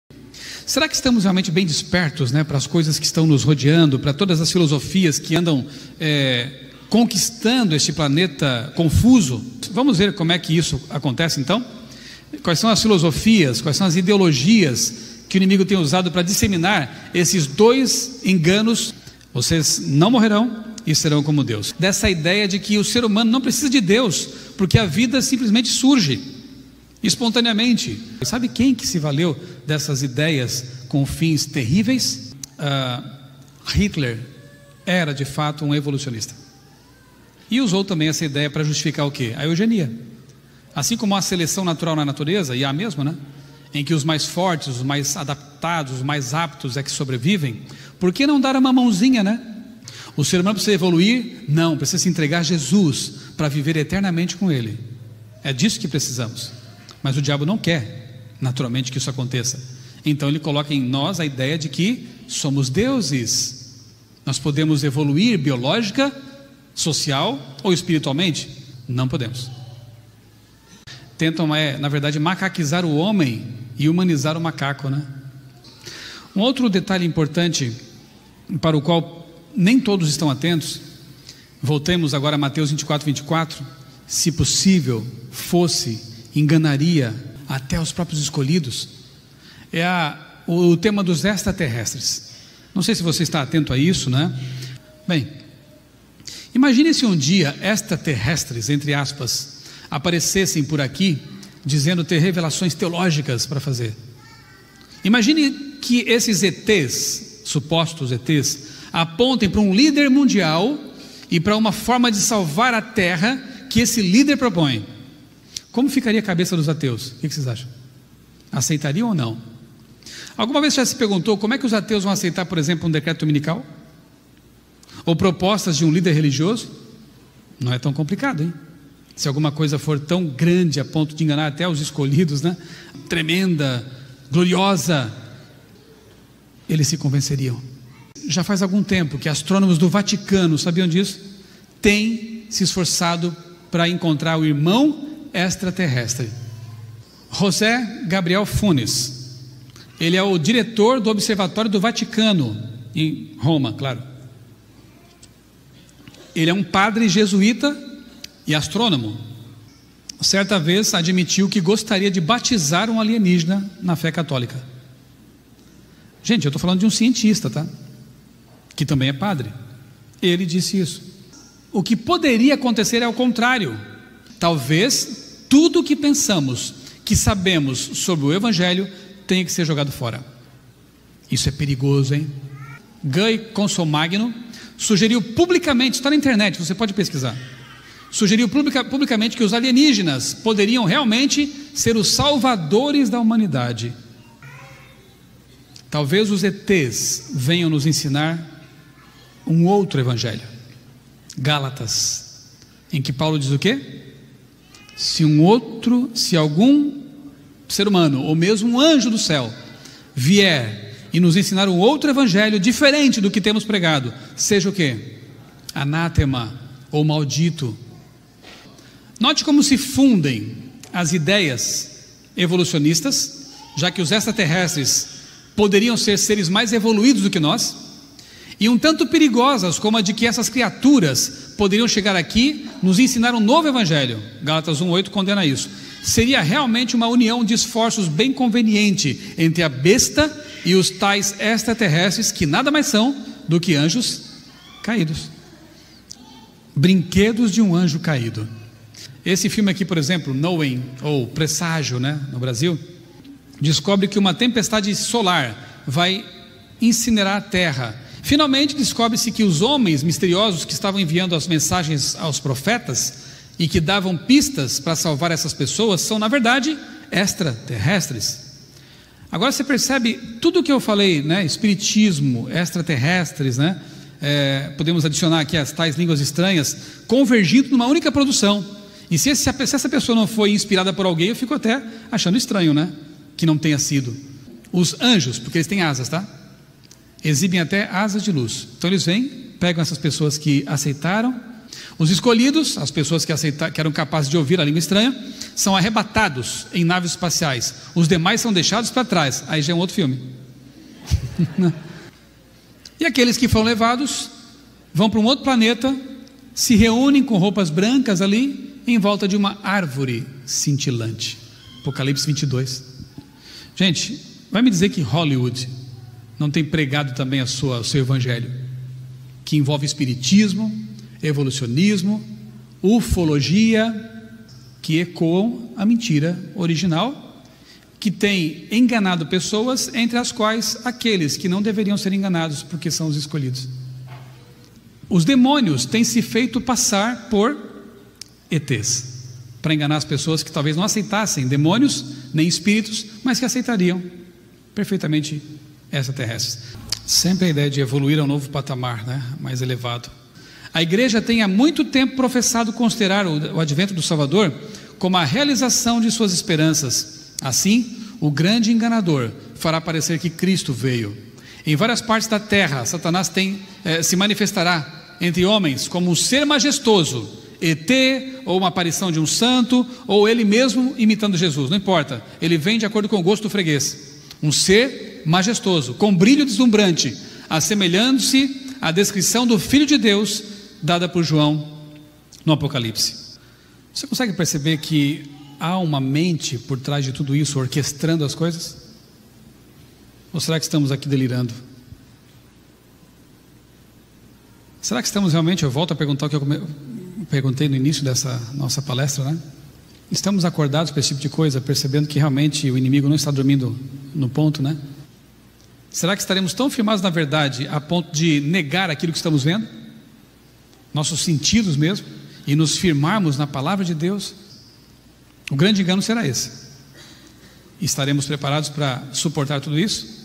Será que estamos realmente bem despertos, né, para as coisas que estão nos rodeando, para todas as filosofias que andam conquistando este planeta confuso? Vamos ver como é que isso acontece então? Quais são as filosofias, quais são as ideologias que o inimigo tem usado para disseminar esses dois enganos? Vocês não morrerão e serão como Deus. Dessa ideia de que o ser humano não precisa de Deus, porque a vida simplesmente surge espontaneamente. Sabe quem que se valeu dessas ideias com fins terríveis? Hitler era de fato um evolucionista e usou também essa ideia para justificar o quê? A eugenia. Assim como a seleção natural na natureza, e há mesmo, né? Em que os mais fortes, os mais adaptados, os mais aptos é que sobrevivem, por que não dar uma mãozinha, né? O ser humano precisa evoluir? Não, precisa se entregar a Jesus para viver eternamente com Ele. É disso que precisamos. Mas o diabo não quer, naturalmente, que isso aconteça. Então ele coloca em nós a ideia de que somos deuses. Nós podemos evoluir biológica, social ou espiritualmente? Não podemos. Tentam, na verdade, macaquizar o homem e humanizar o macaco, né? Um outro detalhe importante, para o qual nem todos estão atentos, voltemos agora a Mateus 24:24, se possível fosse, enganaria até os próprios escolhidos, o tema dos extraterrestres. Não sei se você está atento a isso, né? Bem, imagine se um dia extraterrestres, entre aspas, aparecessem por aqui, dizendo ter revelações teológicas para fazer. Imagine que esses ETs, supostos ETs, apontem para um líder mundial e para uma forma de salvar a Terra que esse líder propõe. Como ficaria a cabeça dos ateus? O que vocês acham? Aceitariam ou não? Alguma vez já se perguntou como é que os ateus vão aceitar, por exemplo, um decreto dominical? Ou propostas de um líder religioso? Não é tão complicado, hein? Se alguma coisa for tão grande a ponto de enganar até os escolhidos, né? Tremenda, gloriosa, eles se convenceriam. Já faz algum tempo que astrônomos do Vaticano, sabiam disso? Têm se esforçado para encontrar o irmão extraterrestre. José Gabriel Funes, ele é o diretor do Observatório do Vaticano, em Roma, claro. Ele é um padre jesuíta e astrônomo. Certa vez admitiu que gostaria de batizar um alienígena na fé católica. Gente, eu estou falando de um cientista, tá? Que também é padre. Ele disse isso. O que poderia acontecer é o contrário. Talvez tudo o que pensamos, que sabemos sobre o Evangelho, tenha que ser jogado fora. Isso é perigoso, hein? Guy Consolmagno sugeriu publicamente, está na internet, você pode pesquisar, sugeriu publicamente que os alienígenas poderiam realmente ser os salvadores da humanidade. Talvez os ETs venham nos ensinar um outro Evangelho, Gálatas, em que Paulo diz o quê? Se algum ser humano, ou mesmo um anjo do céu, vier e nos ensinar um outro evangelho diferente do que temos pregado, seja o quê? Anátema ou maldito. Note como se fundem as ideias evolucionistas, já que os extraterrestres poderiam ser seres mais evoluídos do que nós, e um tanto perigosas como a de que essas criaturas poderiam chegar aqui, nos ensinar um novo evangelho. Gálatas 1:8 condena isso. Seria realmente uma união de esforços bem conveniente entre a besta e os tais extraterrestres, que nada mais são do que anjos caídos, brinquedos de um anjo caído. Esse filme aqui, por exemplo, Knowing, ou Presságio, né, no Brasil, descobre que uma tempestade solar vai incinerar a Terra. Finalmente descobre-se que os homens misteriosos que estavam enviando as mensagens aos profetas e que davam pistas para salvar essas pessoas são, na verdade, extraterrestres. Agora você percebe tudo o que eu falei, né? Espiritismo, extraterrestres, né? Podemos adicionar aqui as tais línguas estranhas, convergindo numa única produção. E se essa pessoa não foi inspirada por alguém, eu fico até achando estranho, né? Que não tenha sido. Os anjos, porque eles têm asas, tá? Exibem até asas de luz. Então eles vêm, pegam essas pessoas que aceitaram Os escolhidos, as pessoas que eram capazes de ouvir a língua estranha, são arrebatados em naves espaciais. Os demais são deixados para trás. Aí já é um outro filme. E aqueles que foram levados vão para um outro planeta, se reúnem com roupas brancas ali, em volta de uma árvore cintilante. Apocalipse 22. Gente, vai me dizer que Hollywood não tem pregado também o seu evangelho, que envolve espiritismo, evolucionismo, ufologia, que ecoam a mentira original, que tem enganado pessoas, entre as quais aqueles que não deveriam ser enganados, porque são os escolhidos. Os demônios têm se feito passar por ETs, para enganar as pessoas que talvez não aceitassem demônios, nem espíritos, mas que aceitariam perfeitamente extraterrestres. Sempre a ideia de evoluir a um novo patamar, né? Mais elevado. A igreja tem há muito tempo professado considerar o advento do Salvador como a realização de suas esperanças. Assim, o grande enganador fará parecer que Cristo veio. Em várias partes da terra, Satanás se manifestará entre homens como um ser majestoso, ET, ou uma aparição de um santo, ou ele mesmo imitando Jesus, não importa, ele vem de acordo com o gosto do freguês. Um ser majestoso, com brilho deslumbrante, assemelhando-se à descrição do Filho de Deus dada por João no Apocalipse. Você consegue perceber que há uma mente por trás de tudo isso, orquestrando as coisas? Ou será que estamos aqui delirando? Será que estamos realmente, eu volto a perguntar o que eu perguntei no início dessa nossa palestra, né? Estamos acordados para esse tipo de coisa, percebendo que realmente o inimigo não está dormindo no ponto, né? Será que estaremos tão firmados na verdade a ponto de negar aquilo que estamos vendo? Nossos sentidos mesmo, e nos firmarmos na palavra de Deus? O grande engano será esse. Estaremos preparados para suportar tudo isso?